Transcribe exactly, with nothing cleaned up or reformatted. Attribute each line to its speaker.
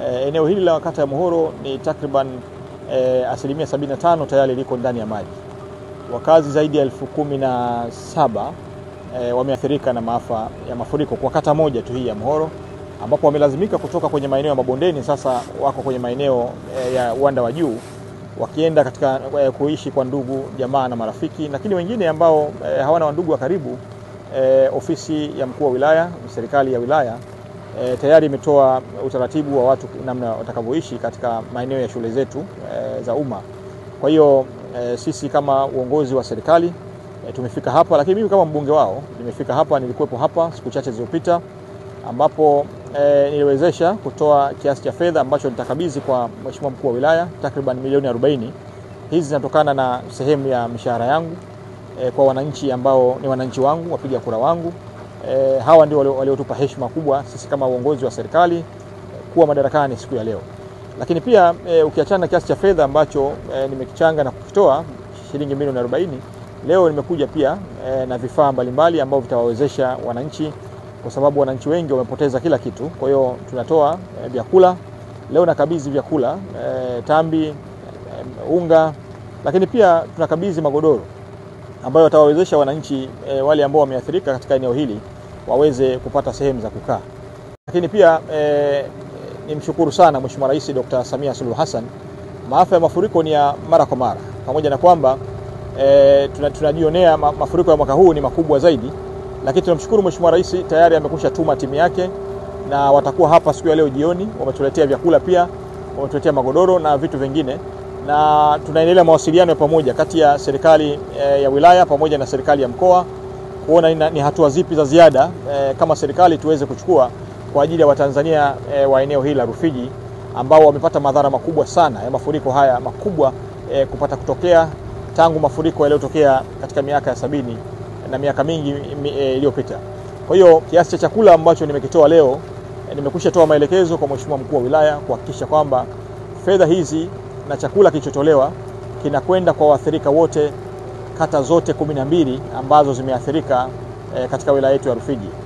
Speaker 1: E, eneo hili la kata ya Muhoro ni takriban e, asilimia sabini na tano tayari liko ndani ya maji. Wakazi zaidi ya elfu kumi na saba e, wameathirika na maafa ya mafuriko kwa kata moja tu hii ya Muhoro, ambapo wamelazimika kutoka kwenye maeneo ya mabondeni, sasa wako kwenye maeneo e, ya uwanda wa juu, wakienda katika e, kuishi kwa ndugu, jamaa na marafiki. Lakini wengine ambao e, hawana ndugu wa karibu, e, ofisi ya mkuu wa wilaya, serikali ya wilaya E, tayari imetoa utaratibu wa watu namna watakavyoishi katika maeneo ya shule zetu e, za umma. Kwa hiyo e, sisi kama uongozi wa serikali e, tumefika hapa, lakini mimi kama mbunge wao nimefika hapa, nilikuwepo hapa siku chache zilizopita, ambapo e, niliwezesha kutoa kiasi cha fedha ambacho nitakabidhi kwa mheshimiwa mkuu wa wilaya, takriban milioni arobaini. Hizi zinatokana na sehemu ya mishahara yangu e, kwa wananchi ambao ni wananchi wangu, wapiga kura wangu. E, hawa ndio waliotupa heshima kubwa sisi kama uongozi wa serikali kuwa madarakani siku ya leo. Lakini pia e, ukiachana na kiasi cha fedha ambacho e, nimekichanga na kukitoa shilingi milioni arobaini, leo nimekuja pia e, na vifaa mbalimbali ambavyo vitawawezesha wananchi, kwa sababu wananchi wengi wamepoteza kila kitu. Kwa hiyo tunatoa e, vyakula leo, nakabidhi vyakula e, tambi, e, unga, lakini pia tunakabidhi magodoro ambayo watawawezesha wananchi e, wale ambao wameathirika katika eneo hili waweze kupata sehemu za kukaa. Lakini pia e, nimshukuru sana Mheshimiwa Rais Dokta Samia Suluhu Hassan. Maafa ya mafuriko ni ya mara kwa mara, pamoja na kwamba e, tunajionea mafuriko ya mwaka huu ni makubwa zaidi, lakini tunamshukuru Mheshimiwa Rais, tayari amekusha tuma timu yake na watakuwa hapa siku ya leo jioni. Wametuletea vyakula, pia wametuletea magodoro na vitu vingine, na tunaendelea mawasiliano ya pamoja kati ya serikali e, ya wilaya pamoja na serikali ya mkoa kuona ni hatua zipi za ziada e, kama serikali tuweze kuchukua kwa ajili ya Watanzania e, wa eneo hili la Rufiji ambao wamepata madhara makubwa sana ya mafuriko haya makubwa e, kupata kutokea tangu mafuriko yaliyotokea katika miaka ya sabini na miaka mingi e, iliyopita. Kwa hiyo kiasi cha chakula ambacho nimekitoa leo e, nimekusha toa maelekezo kwa Mheshimiwa mkuu wa wilaya kuhakikisha kwamba fedha hizi na chakula kilichotolewa kinakwenda kwa waathirika wote, kata zote kumi na mbili ambazo zimeathirika e, katika wilaya yetu ya Rufiji.